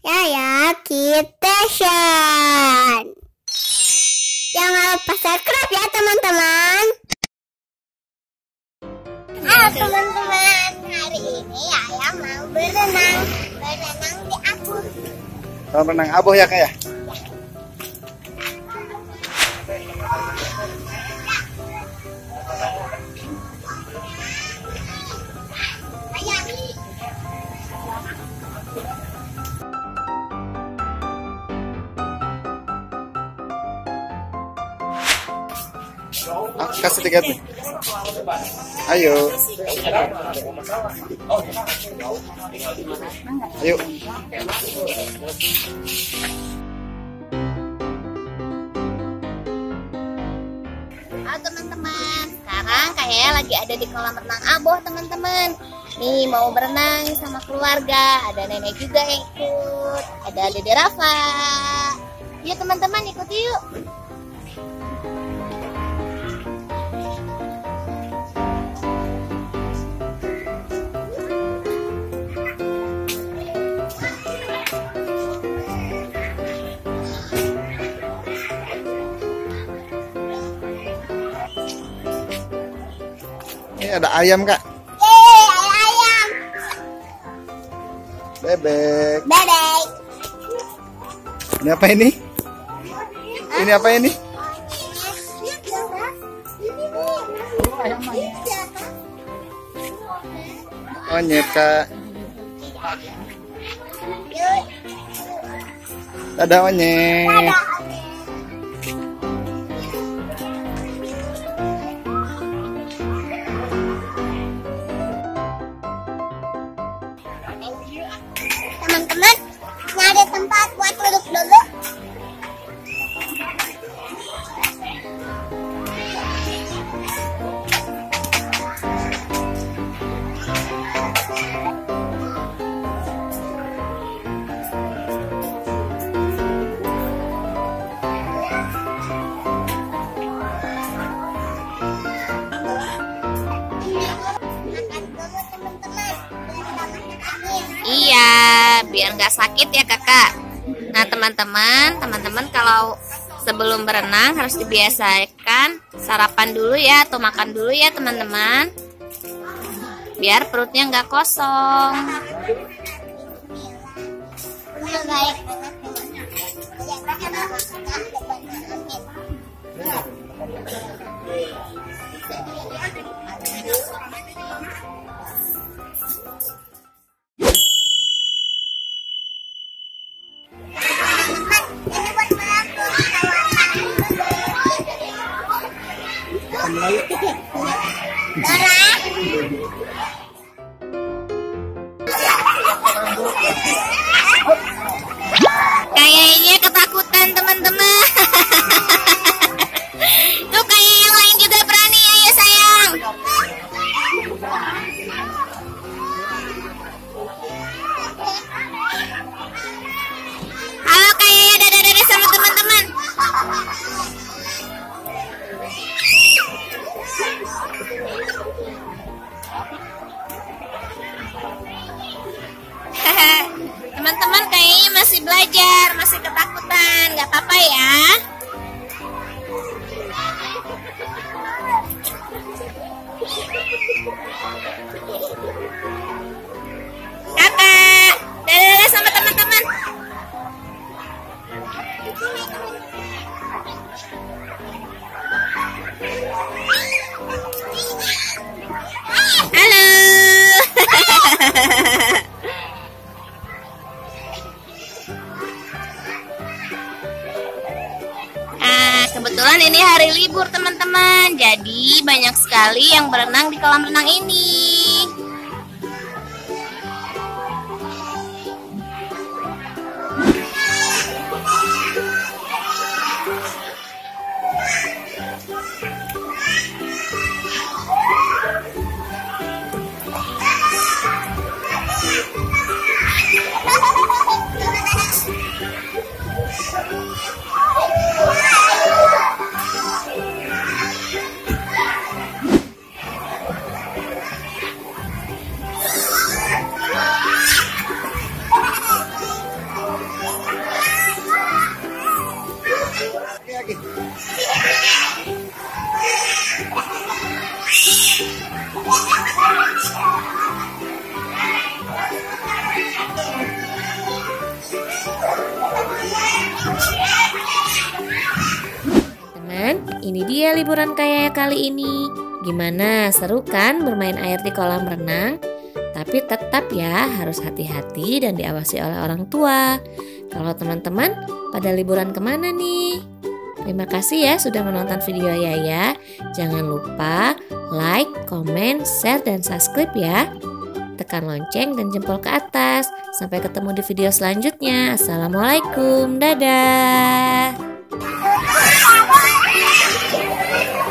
Yaya Kitchen. Jangan lupa subscribe ya teman-teman. Halo teman-teman, hari ini Yaya mau berenang di Abuh. Renang Abuh ya kak ya? Kasih tiketnya. Ayo. Ayo. Halo teman-teman, sekarang kayaknya lagi ada di kolam renang Abuh teman-teman. Nih mau berenang sama keluarga, ada nenek juga yang ikut, ada Dede Rafa. Yuk teman-teman ikut yuk. Ini ada ayam kak. Ayam. Bebek. Bebek. Ini apa ini? Ini apa ini? Monyet kak. Ada monyet. Teman-teman, ada tempat buat duduk dulu. Iya, biar nggak sakit ya kakak. Nah teman-teman kalau sebelum berenang harus dibiasakan sarapan dulu ya atau makan dulu ya teman-teman, biar perutnya nggak kosong. Kayaknya ketakutan teman-teman. Tuh kayak yang lain juga berani. Ayo sayang. Halo kayaknya dadah-dadah sama teman-teman. Teman-teman kayaknya masih belajar, masih ketakutan, nggak apa-apa ya. Kakak, dadah sama teman-teman. Halo. Kebetulan ini hari libur teman-teman, jadi banyak sekali yang berenang di kolam renang ini. ini dia liburan Kak kali ini. Gimana, seru kan bermain air di kolam renang? Tapi tetap ya harus hati-hati dan diawasi oleh orang tua. Kalau teman-teman pada liburan kemana nih? Terima kasih ya sudah menonton video Yaya. Jangan lupa like, comment, share, dan subscribe ya. Tekan lonceng dan jempol ke atas. Sampai ketemu di video selanjutnya. Assalamualaikum, dadah.